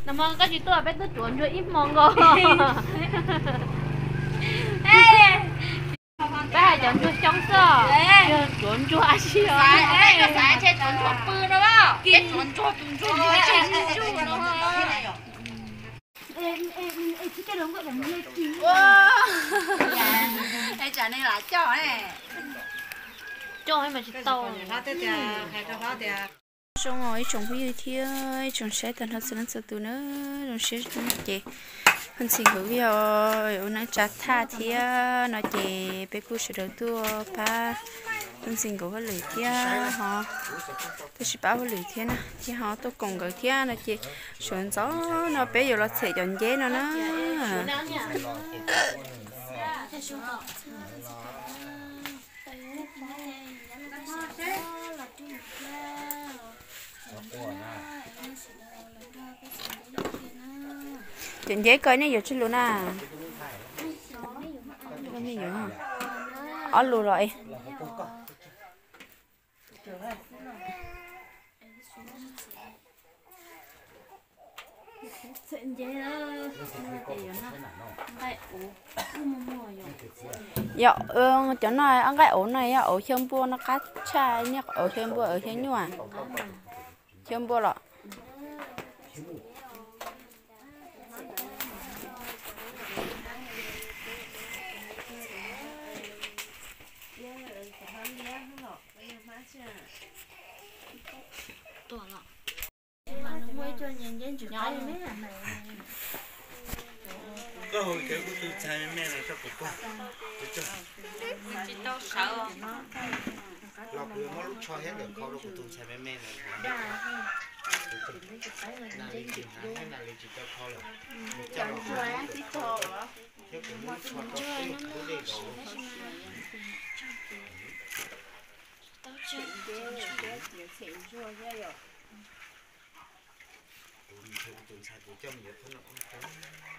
nó mong cái gì tôi biết tôi chuẩn rồi ít mong rồi bé hay chuẩn cho chống sợ chuẩn cho ai xí rồi cái phải chơi chuẩn cho bự đó bao cái chuẩn cho chơi chú nó em cái đúng cái đồng như chi em trả này là cho này cho em mà chỉ tàu xong rồi trồng cái gì trồng sẽ tận hết sự năng từ nữa trồng sẽ chị mình xin hữu rồi nó chặt tha thì nó chị bé cô sẽ đầu tư ba mình xin hữu cái lưỡi thì họ tôi sẽ bảo cái lưỡi thì nè thì họ tôi cùng cái thì nó chị sườn gió nó bé giờ nó sẽ dọn dễ nó chuyện dễ coi này giờ chứ luôn à có gì vậy hả ở luôn rồi chuyện dễ dạ chỗ này ăn cái ổ này ổ châm bua nó cắt chai nhá ổ châm bua ở trên nhua châm bua lọ có hồi kéo của tôi sai mẹ này chắc cũng chỉ tao sợ lọc vừa mới lúc cho hết được câu đó của tôi sai mẹ này là lịch trình hay là lịch trình cho câu là một trăm là thế cũng muốn cho tôi để đồ tôi sai tôi cho nhiều thứ nó cũng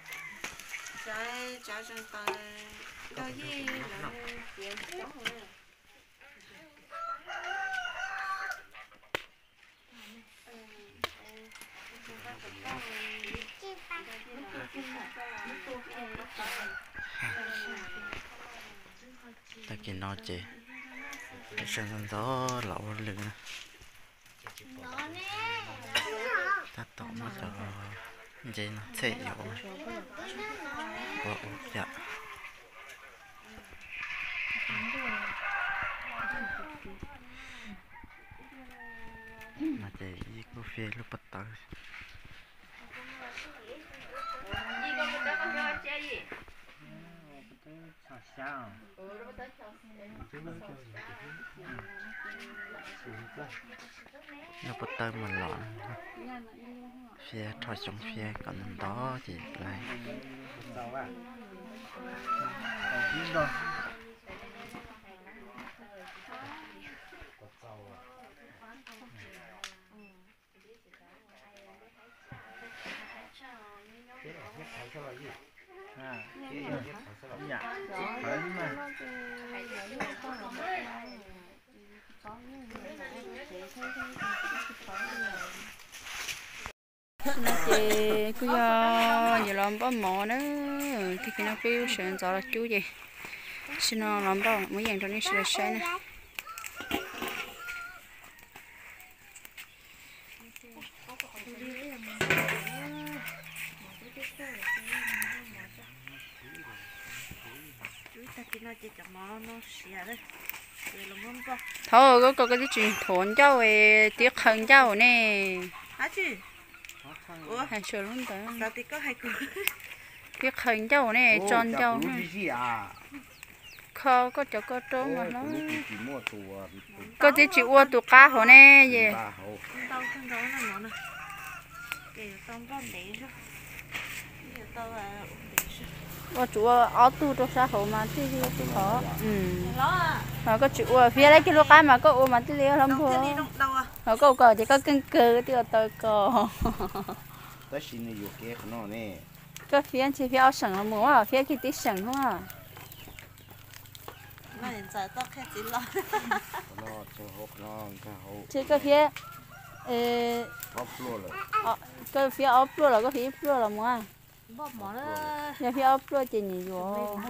trái trái trên tay cái gì là tiền đó ta kia nó chị cái sân đó lẩu lưng ta tỏ một tờ dây nó sẽ dỗ bỏ dạ mà chị cô phía lúc bắt đầu nó bắt tay mình lọn phía thôi trong phía còn đó thì lại chị cứ giờ làm bao mỏ nữa thì cái nó kêu sườn gió là chú gì xin nó làm bao mấy dạng trong này sẽ sai nè thôi có cái chuyện thốn cháu về tiếc hơn cháu nè hả chứ hay sửa luôn tới sao thì có hai cửa tiếc hơn cháu nè tròn cháu nè khó có chỗ có trốn mà nó có tí chịu qua tụ cá hồ nè gì tao không rõ là nó nè kể tao có để rồi giờ tao là có chủ ở tu cho xã hội mà thì tu khó nó mà có chủ phía đấy cái lúa cá mà có mà tí liêu lắm thôi họ có thì có cưng cừ thì tôi có tới xin này vô kia nó nè cái phía chỉ phía sừng là mua à phía kia tí sừng không à nó hiện giờ tao khét chỉ lo nó cho hộp nó cái hộp chỉ cái phía ốp luôn rồi cái phía ốp luôn là có phía luôn là mua bóp mỏ đó nhà phía ốp luôn chỉ nhiều vô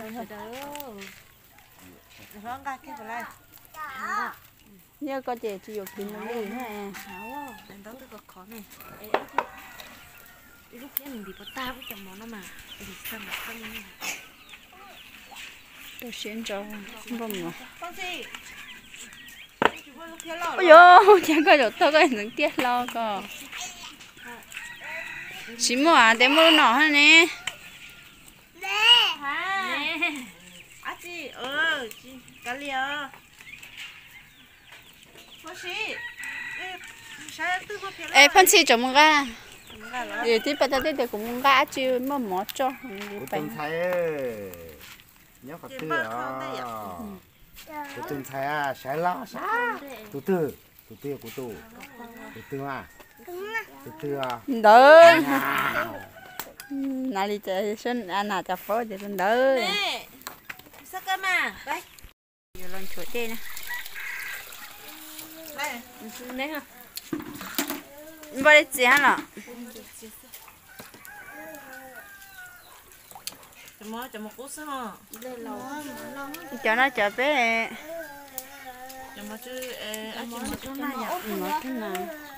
rong ra kia lại nhớ có chị chỉ dùng tiền nó đi nữa hảo đánh đó tôi có khó này lúc kia mình bị bắt ta với chồng món nó mà thì sao mà không tôi xuyên cho không bông nữa con gì ôi yo chẳng có được tôi có những tiết lo cơ chỉ mua à để mua nọ hả nè à chị chị cá lìa con gì ê phân xì cho mua ga thì tí bây giờ tí cũng mua ga chứ mà mỏ cho của từng thấy nhớ phải tư của từng thấy à sai lo từ từ của từ từ à từ từ à đỡ nào đi chơi xuân anh nào chả phô thì xuân đỡ sao cơ mà đây giờ lần chuột đây nè đây đấy hả bao nhiêu tiền hả chấm một cú sao cho nó chở bé chấm một chứ chấm một nó thế nào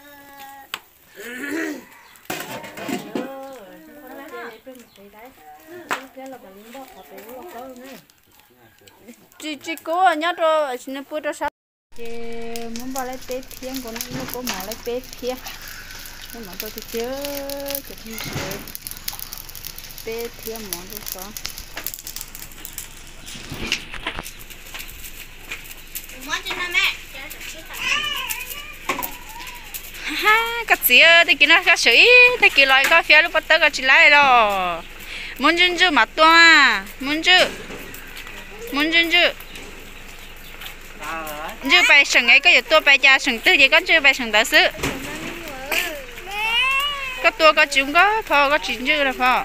chị cố nhớ rồi chị nên bữa đó sao chị muốn bảo lấy bé phiên của nó có mỏ lấy bé phiên nhưng mà tôi thì chưa chị không chơi bé phiên mỏ được sao ha cái gì thì cái nó cái sấy thì cái loại cái phía lúc bắt đầu cái chỉ lại rồi muốn chân chưa mà to muốn chưa chưa bài sừng ấy có nhiều bài cha sừng tư gì con chưa bài sừng đỡ xứ có tua có chúng có phò có chuyện chưa là phò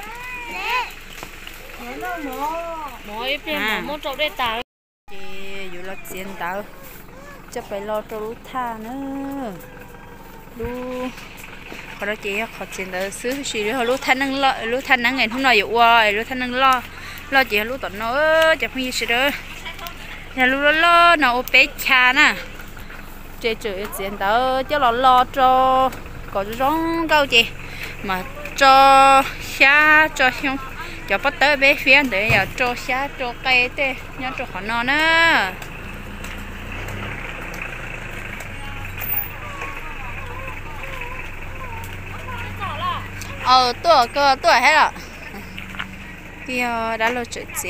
mỗi phiên một chỗ để tạo chị dù là tiền tạo chắc phải lo cho lú tha nữa lú họ đó chị họ tiền đỡ xứ chị họ lú tha năng lo lú tha năng ngày hôm nay dụ hoài lú tha năng lo chị lú tận nó chắc không gì sự đó nhà lú lo nó bé cha nè chị chửi tiền đỡ cho lo cho có rong câu chị mà cho xa cho không cho bắt tới bé phía để giờ cho xa cho cây thế nhớ cho họ non á tôi hết rồi kia đã lo chuyện gì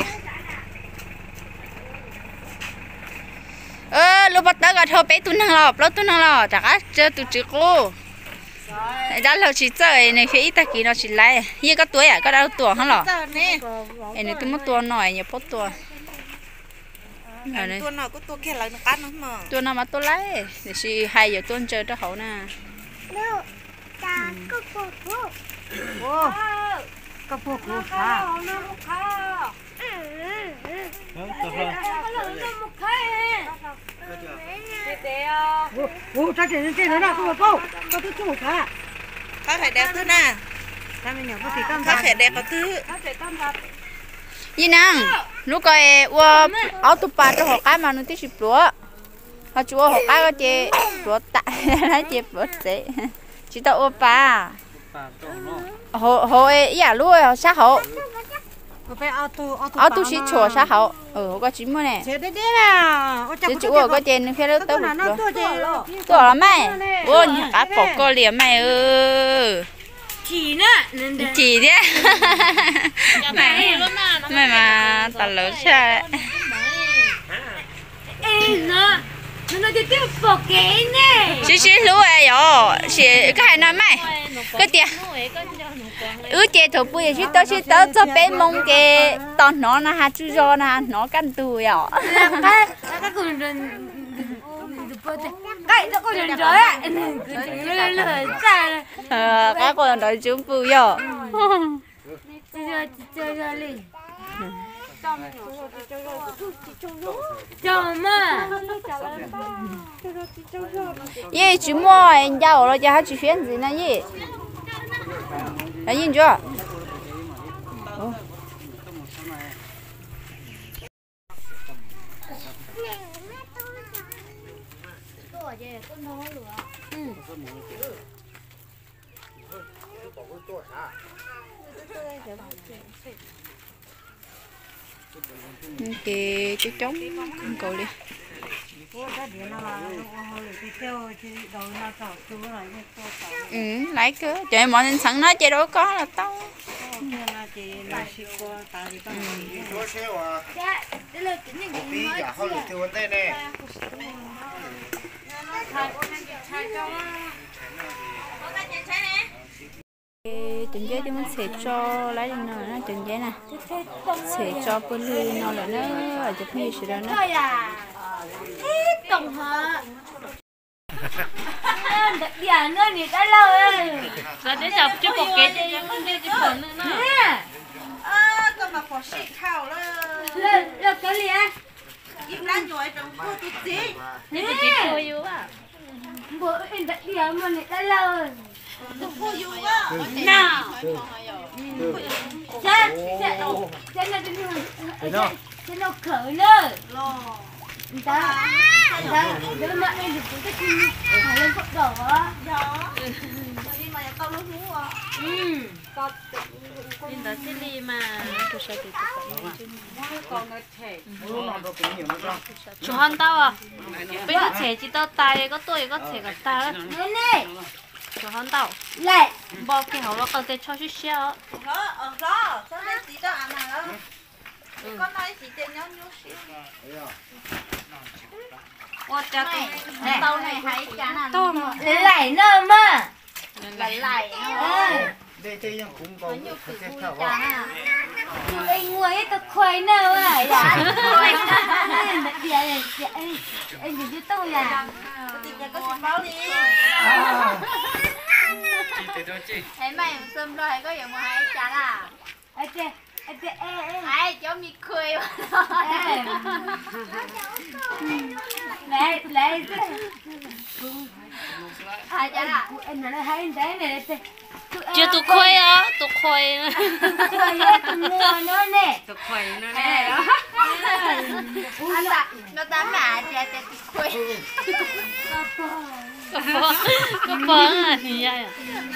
lúc bắt tới cái thô bé tuần hàng lò chắc á chơi tụi chị cô đã lâu chỉ chơi này phải ít cái nó chỉ lại như cái tuổi à có đâu tuổi hả lọ này tôi mất tuổi nổi nhiều phút tuổi tuổi nào có tuổi kia là nó cắn nó mà tuổi nào mà tôi lấy để chỉ 2 giờ tôi chơi cho hậu nè có phụ cô hả trên nó nào cô tôi chủ cả có thể đẹp thứ nè có thể đẹp thứ gì nè lúc coi áo tụp ba cho họ cái mà nó tí xịt lúa họ chúa họ cái có chị lúa tại nó chị lúa chị chỉ tao ô ba họ ấy à lúa họ sát họ áo tu xịt chùa sát họ có chín mươi nè chị chúa có tiền khi đó tao lúa tôi là mày ôi nhà cá bỏ co liền mày chỉ nè chỉ đấy mày mà tao lớn sao nó đi tiếp bỏ cái nè xí lúa ấy rồi xí cái này mày cái tiền tiền thổ bùi xí tao cho bé mông cái tao nó là hạt chú rô nè nó căn tù rồi cái con cái nó con人rồi á cái con đợi chúng bùi rồi Chồng mà. Ye chú mua anh giao rồi cho hắn chú phiền gì nè ye. Đã nhìn chưa? Kì chú trống cầu đi. Lấy cứ trời mọi người sẵn nói chơi đâu có là tao. Chúa xeo à. Tí cả họ được tiêu vấn đề này. Chừng giấy thì mình sẽ cho lấy đi nó nó chừng giấy nè sẽ cho bữa lư nó là nó ở chụp nhiều sự đó nó Tổng hả? Đặc biệt nữa thì đã lâu rồi. Giờ đến chụp chút một cái cho con đi chụp phần nữa nè. Con mà có xịt khảo Là cái gì á? im lan rồi trong cô tụt gì Thế thì chị cô yêu à? Bố em đặc biệt mà này đã lâu rồi. cô yêu á Nào. Chết là cái nó khởi nữa. Đó nếu mà em được cái kim phải lên phật đỏ á. đi mà tao lúc ngủ à Nên đó sẽ đi mà tôi sẽ đi chú hân tao à bây giờ trẻ chỉ tao tài có tuổi có thể gặp ta đó này chú hân tao lại bao cái hậu nó còn thể cho chút xíu đó sao lại chỉ cho ăn này đó con nói chỉ tiền nhau nhau xíu ô cha tôi tao này hay chán ăn tao lại nữa mà lại Đây chơiยังคุ้มกองเซ็ตเข้า anh mua ấy tao khoai nào à dạ anh nhìn cho tôi à tìm nhà có xin báo đi thấy mày xâm rồi có gì mà hay chả là ai cho mi cười lại ai chả là anh nói hay đấy này chưa tụi khoai á tụi khoai tụi mua nó nè tụi khoai nó nè đó nó tám mà chè chè quê có phở à thì vậy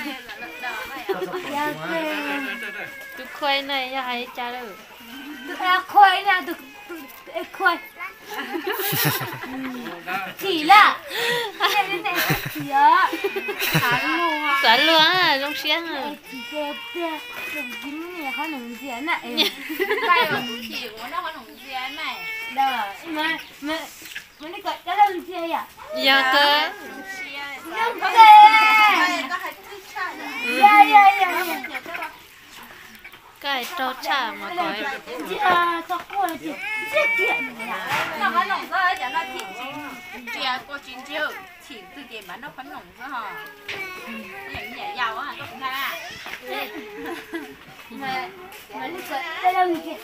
à tụi khoai này ya hay cha đâu tụi khoai nè tụi khoai chỉ là chỉ á sẵn luôn á trong xiên à đồng chí này khó nồng diễn này đây là chỉ của nó có nồng diễn này đó mà nó gọi cái đồng chí à dạ cơ đồng có hay cái gì cái trâu chả mà có chị sao cô là chị chết kiện nó có nồng rồi cho nó thịt chị cô chín chưa chỉ từ cái mà nó có nồng rồi hả những nhà giàu á nó cũng ha mà nó gọi cái đồng chí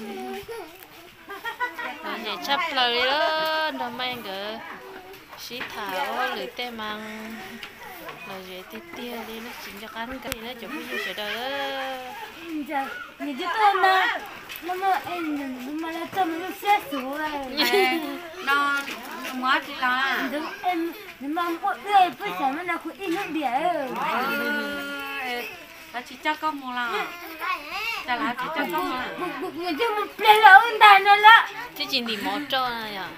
vậy chấp lời đó nó mang cái xí thảo lưỡi tê mang rồi vậy tí tia đi nó chín cho ăn cái gì nó chụp cái gì sẽ đâu giờ nhìn cho tôi mà em mà là tôi nó sẽ xuống rồi nó mất đi là đúng em mà mỗi người phải trả nó là ít nước biển ta chỉ cho con một là ta là chỉ cho con một người chứ một lần là ôn tài nó là chứ chỉ đi một chỗ này à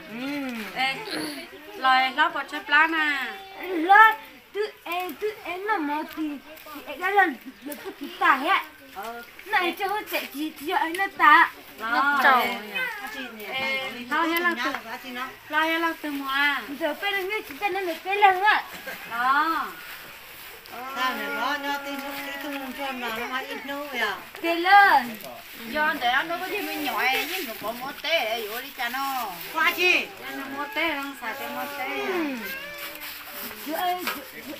lời lót vào chơi plan à là tự em là một thì em đã lần được cái tài á này cho nó chạy chỉ ấy nó tạ nó trâu lo hết là từ mùa giờ phải là như chỉ cho nên được cái lần á đó sao này đó cho tin cái tung cho nó hay ít nữa à cái lần do để nó có gì mình nhỏ nhưng mà có một té để vô đi cho nó qua chi nó một té đang xài cái một té em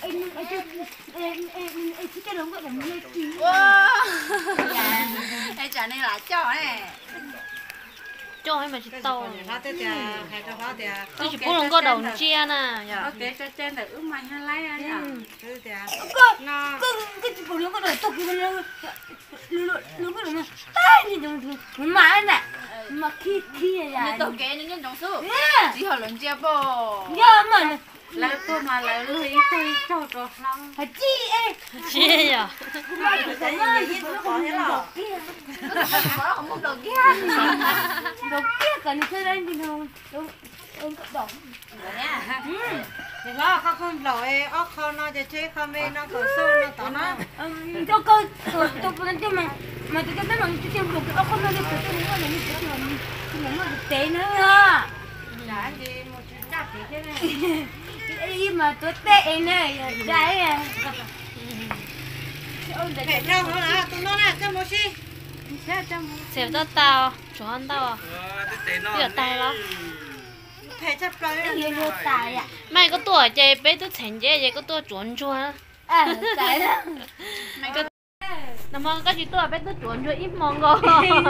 chỉ cái đống gọi là mưa chín đây trả nên là cho này cho hay mà chỉ tàu nó tới giờ hay cho nó giờ tôi chỉ muốn làm có đầu chia nè ok cho trên là ướm mày hay lấy anh à tới giờ nó cái bộ nó có đời tục cái nó có đời tay gì đúng mà nè mà khi là tôi kể những nhân trong số chỉ họ lần chia bò giờ mà là tôi mà là lười tôi cho lòng phải chi ấy chia à cái gì nó còn thế nào không một đầu kia đầu kia cần chơi đây thì đâu đâu thì nó không lỗi không nóจะchơi không ấy nó có sâu nó tao nó cho cơ tôi cho mà tôi cho nó tôi chơi được cái không nó đi tôi nó là như thế mà nó thực tế nữa à đã gì một chuyện đắt thì thế này cái mà tôi tệ này đấy à phải đâu nó là tụi nó là cho một xí xếp cho tao chú ăn tao à bây giờ tay đó phải chấp lấy cái gì nó tài à mày có tuổi chơi bé tôi thành chơi có tuổi chuẩn chua tài đó nằm mong có chỉ tuổi bé tôi chuẩn chua ít mong go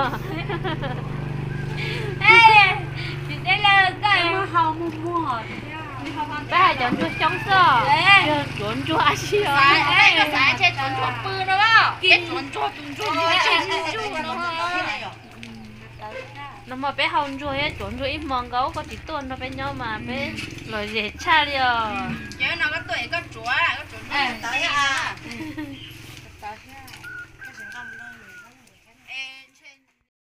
thì đây là cái hầu mua bé hay chuẩn chua trong sờ chuẩn chua ăn xíu phải chơi chuẩn chua bự đó bao cái chuẩn chua nó mà bé hồng chua hết chuẩn chua ít mong gấu có chỉ tuổi nó bé nhau mà bé lời dễ cha đi à nhớ nó có tuổi có chúa tới à